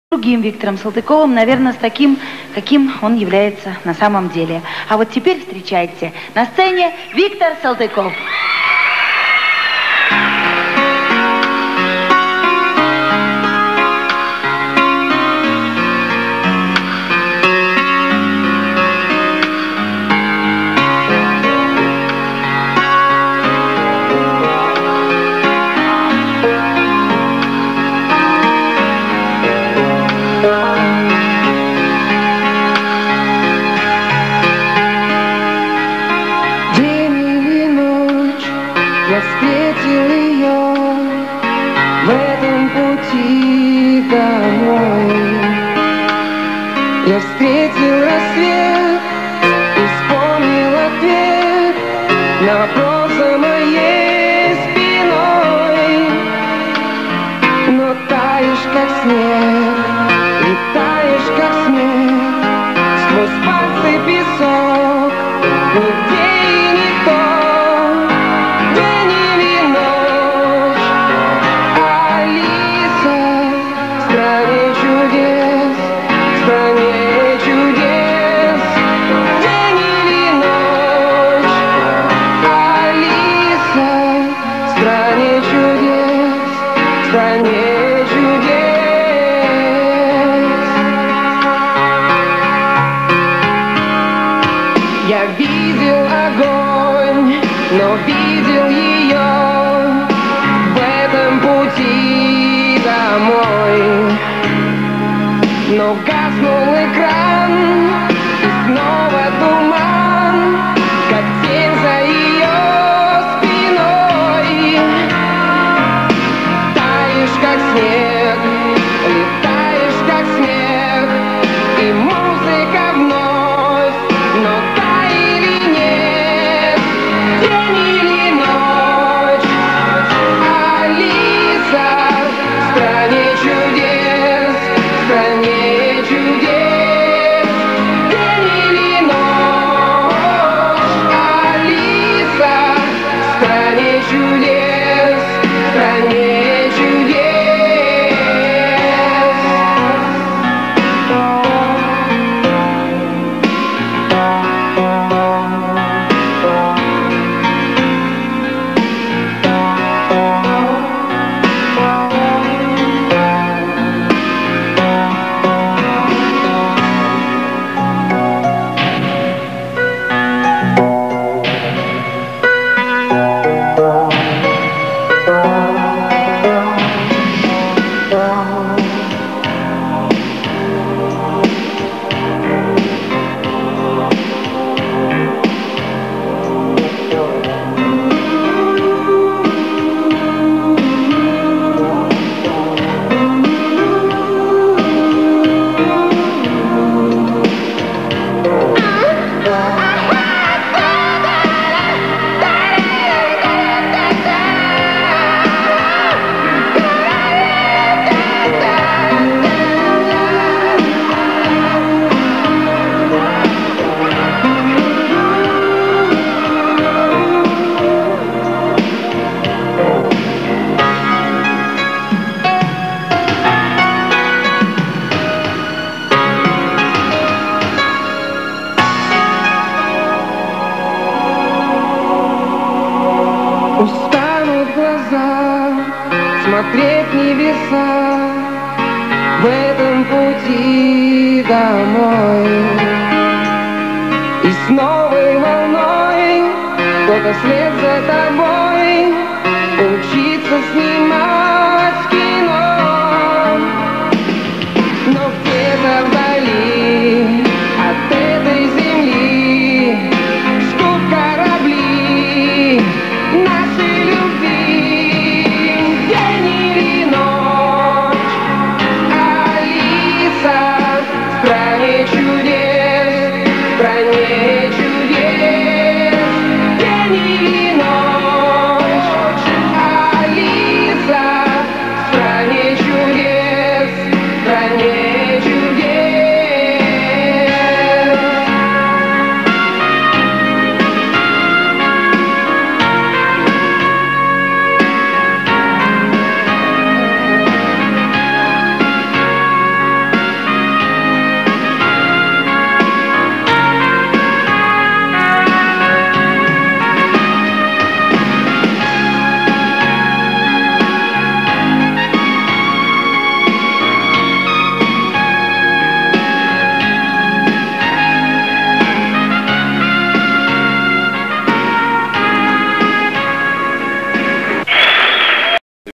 другим Виктором Салтыковым, наверное, с таким, каким он является на самом деле. А вот теперь встречайте на сцене Виктор Салтыков. Я встретил ее в этом пути домой. Я встретил рассвет и вспомнил ответ на вопрос за моей спиной. Но таешь, как снег, и таешь, как снег, сквозь пальцы песок, нигде и никто. Я видел огонь, но видел ее в этом пути домой. Но гаснул экран, и снова туман, как тень за ее спиной. Таешь, как снег, летаешь, как снег, и музыка вновь, но устанут глаза смотреть небеса в этом пути домой. И с новой волной кто-то вслед за тобой учится снимать кино.